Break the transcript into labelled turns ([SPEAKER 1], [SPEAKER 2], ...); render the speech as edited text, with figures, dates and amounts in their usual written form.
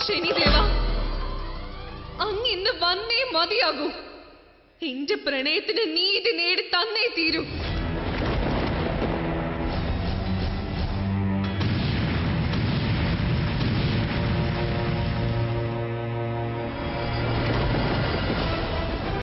[SPEAKER 1] ശനിദേവ, അങ്ങിന്ന് വന്നേ മതിയാകൂ. എന്റെ പ്രണയത്തിന് നീതി നേടി തന്നേ തീരൂ.